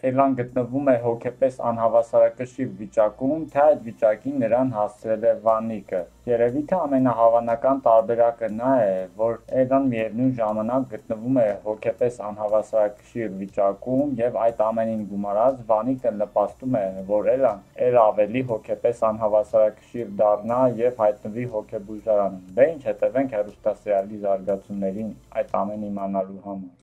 Էլան գտնվում է հոգեպես անհավասարակշիռ վիճակում, թե այդ վիճակին նրան հասցրել է Վանիկը։ Երևի թե ամենահավանական տարբերակը նա է, որ Էլան միևնույն ժամանակ գտնվում է հոգեպես անհավասարակշիռ վիճակում եւ այդ ամենին գումարած Վանիկը նպաստում է, որ Էլան էլ ավելի հոգեպես անհավասարակշիռ դառնա եւ հայտնվի հոգեբուժարանում։ Դե ինչ, հետևենք հեռուստասերիալի զարգացումներին այդ ամենը իմանալու համար։